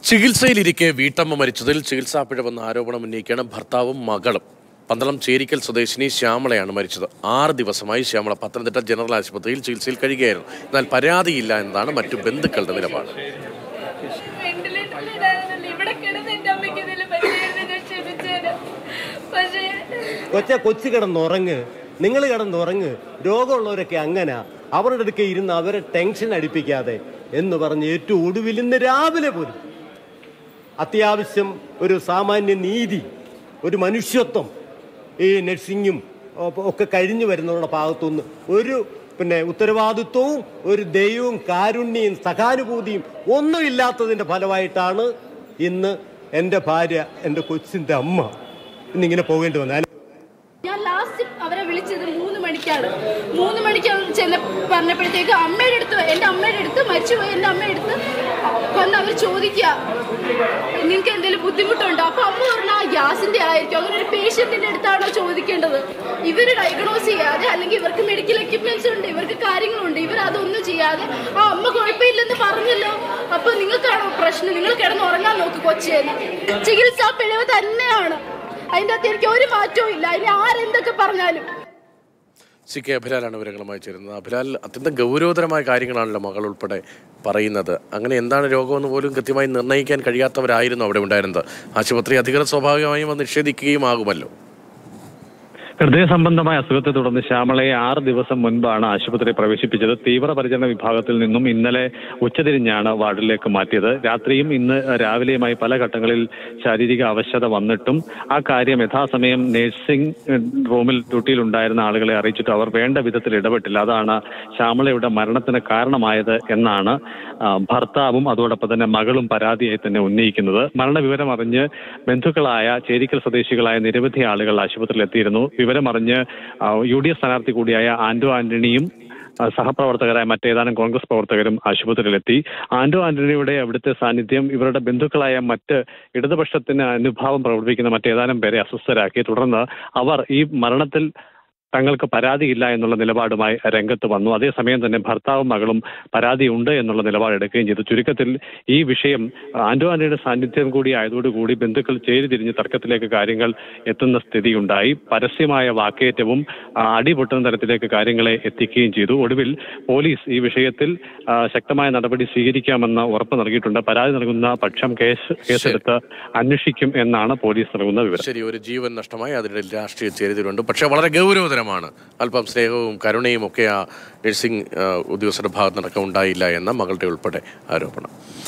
ചികിത്സയിലിരിക്കെ വീട്ടമ്മ മരിച്ചതിൽ ചികിത്സാ പിഴവെന്ന ആരോപണം ഉന്നയിക്കുകയാണ് ഭർത്താവും മകളും. പന്തളം ചേരിക്കൽ സ്വദേശിനി ശ്യാമളയാണ് മരിച്ചത്. 6 ദിവസമായി ശ്യാമള പത്തനംതിട്ട ജനറൽ ആശുപത്രിയിൽ ചികിത്സയിൽ കഴിയുകയായിരുന്നു. എന്നാൽ പരാതിയില്ല എന്നതാണ് മറ്റു ബന്ധുക്കളുടെ നിലപാട്. കൊച്ചു കിടന്നുറങ്ങ്, നിങ്ങൾ കിടന്നുറങ്ങ്, രോഗമുള്ളവരൊക്കെ അങ്ങനെ അവരുടെ അടുക്കെ ഇരുന്ന് അവരെ ടെൻഷൻ അടിപ്പിക്കാതെ എന്ന് പറഞ്ഞ് ഏറ്റവും ഒടുവിൽ ഇന്ന് രാവിലെ പോലും അത്യാവശ്യം ഒരു സാമാന്യ നീതി, ഒരു മനുഷ്യത്വം ഈ നഴ്സിങ്ങും ഒക്കെ കഴിഞ്ഞു വരുന്നവരുടെ ഭാഗത്തുനിന്ന് ഒരു ഉത്തരവാദിത്വവും ഒരു ദൈവവും കാരുണ്യവും സഹാനുഭൂതിയും ഒന്നും ഇല്ലാത്തതിൻ്റെ ഫലമായിട്ടാണ് ഇന്ന് എൻ്റെ ഭാര്യ, എൻ്റെ കൊച്ചിൻ്റെ അമ്മ ഇന്നിങ്ങനെ പോകേണ്ടി വന്നത്. ഞാൻ ലാസ്റ്റ് അവരെ വിളിച്ചത് 3 മണിക്കാണ്. 3 മണിക്ക് ചെന്ന് പറഞ്ഞപ്പോഴത്തേക്ക് എൻ്റെ അമ്മയുടെ അടുത്ത് മരിച്ചുപോയി എൻ്റെ അമ്മയുടെ അടുത്ത് വന്ന് അവർ ചോദിക്കുക, നിങ്ങൾക്ക് എന്തെങ്കിലും ബുദ്ധിമുട്ടുണ്ടോ? അപ്പൊ അമ്മ പറഞ്ഞാൽ ആ ഗ്യാസിന്റെ ആയിരിക്കും. അങ്ങനെ ഒരു പേഷ്യന്റിന്റെ അടുത്താണോ ചോദിക്കേണ്ടത്? ഇവര് ഡയഗ്നോസ് ചെയ്യാതെ, അല്ലെങ്കിൽ ഇവർക്ക് മെഡിക്കൽ എക്യുപ്മെന്റ്സ് ഉണ്ട്, ഇവർക്ക് കാര്യങ്ങളുണ്ട്, ഇവർ അതൊന്നും ചെയ്യാതെ ആ അമ്മ കുഴപ്പമില്ലെന്ന് പറഞ്ഞല്ലോ. അപ്പൊ നിങ്ങൾക്കാണോ പ്രശ്നം? നിങ്ങൾ കിടന്ന് ഉറങ്ങാൻ നോക്ക് കൊച്ചേന്ന്. ചികിത്സാ പിഴവ് തന്നെയാണ്. അതിൻ്റെ അകത്ത് എനിക്ക് ഒരു മാറ്റവും ഇല്ല. അതിന് ആരെന്തൊക്കെ പറഞ്ഞാലും. CK അഭിലാലാണ് വിവരങ്ങളുമായി ചേരുന്നത്. അഭിലാൽ, അത്യന്തം ഗൗരവതരമായ കാര്യങ്ങളാണല്ലോ മകൾ ഉൾപ്പെടെ പറയുന്നത്. അങ്ങനെ എന്താണ് രോഗമെന്ന് പോലും കൃത്യമായി നിർണ്ണയിക്കാൻ കഴിയാത്തവരായിരുന്നു അവിടെ ഉണ്ടായിരുന്നത്. ആശുപത്രി അധികൃതർ സ്വാഭാവികമായും അത് നിഷേധിക്കുകയും ആകുമല്ലോ. ഹൃദയ സംബന്ധമായ അസുഖത്തെ തുടർന്ന് ശ്യാമളയെ 6 ദിവസം മുൻപാണ് ആശുപത്രി പ്രവേശിപ്പിച്ചത്. തീവ്രപരിചരണ വിഭാഗത്തിൽ നിന്നും ഇന്നലെ ഉച്ചതിരിഞ്ഞാണ് വാർഡിലേക്ക് മാറ്റിയത്. രാത്രിയും ഇന്ന് രാവിലെയുമായി പല ഘട്ടങ്ങളിൽ ശാരീരിക അവശത വന്നിട്ടും ആ കാര്യം യഥാസമയം നഴ്സിംഗ് റൂമിൽ ഡ്യൂട്ടിയിലുണ്ടായിരുന്ന ആളുകളെ അറിയിച്ചിട്ട് അവർ വേണ്ട വിധത്തിൽ ഇടപെട്ടില്ല. അതാണ് ശ്യാമളയുടെ മരണത്തിന് കാരണമായത് എന്നാണ് ഭർത്താവും അതോടൊപ്പം തന്നെ മകളും പരാതിയായി തന്നെ ഉന്നയിക്കുന്നത്. മരണവിവരം അറിഞ്ഞ് ബന്ധുക്കളായ ചേരിക്കൽ സ്വദേശികളായ നിരവധി ആളുകൾ ആശുപത്രിയിൽ എത്തിയിരുന്നു. വിവരമറിഞ്ഞ് UDF സ്ഥാനാർത്ഥി കൂടിയായ ആന്റോ ആന്റണിയും സഹപ്രവർത്തകരായ മറ്റേതാനും കോൺഗ്രസ് പ്രവർത്തകരും ആശുപത്രിയിലെത്തി. ആന്റോ ആന്റണിയുടെ അവിടുത്തെ സാന്നിധ്യം ഇവരുടെ ബന്ധുക്കളായ മറ്റ് ഇടതുപക്ഷത്തിന് അനുഭാവം പ്രവർത്തിക്കുന്ന മറ്റേതാനും പേരെ അസ്വസ്ഥരാക്കി. തുടർന്ന് അവർ ഈ മരണത്തിൽ തങ്ങൾക്ക് പരാതിയില്ല എന്നുള്ള നിലപാടുമായി രംഗത്ത് വന്നു. അതേസമയം തന്നെ ഭർത്താവും മകളും പരാതിയുണ്ട് എന്നുള്ള നിലപാടെടുക്കുകയും ചെയ്തു. ചുരുക്കത്തിൽ ഈ വിഷയം ആന്റോ ആന്റണിയുടെ സാന്നിധ്യം കൂടി ആയതോടുകൂടി ബന്ധുക്കൾ ചേരിതിരിഞ്ഞ് തർക്കത്തിലേക്ക് കാര്യങ്ങൾ എത്തുന്ന സ്ഥിതിയുണ്ടായി. പരസ്യമായ വാക്കേറ്റവും അടിപൊട്ടുന്ന തരത്തിലേക്ക് കാര്യങ്ങളെ എത്തിക്കുകയും ചെയ്തു. ഒടുവിൽ പോലീസ് ഈ വിഷയത്തിൽ ശക്തമായ നടപടി സ്വീകരിക്കാമെന്ന് ഉറപ്പ് നൽകിയിട്ടുണ്ട്. പരാതി നൽകുന്ന പക്ഷം കേസെടുത്ത് അന്വേഷിക്കും എന്നാണ് പോലീസ് നൽകുന്ന വിവരം. ശരി, ഒരു ജീവൻ നഷ്ടമായി, അതിനിടയിൽ രാഷ്ട്രീയ ചേരിതിരുണ്ട്. പക്ഷേ വളരെ ഗൗരവതരം. അല്പം സ്നേഹവും കരുണയും ഒക്കെ ആ നഴ്സിംഗ് ഉദ്യോഗസ്ഥരുടെ ഭാഗത്ത് നടക്കം ഉണ്ടായില്ല എന്ന മകളുടെ ഉൾപ്പെടെ ആരോപണം.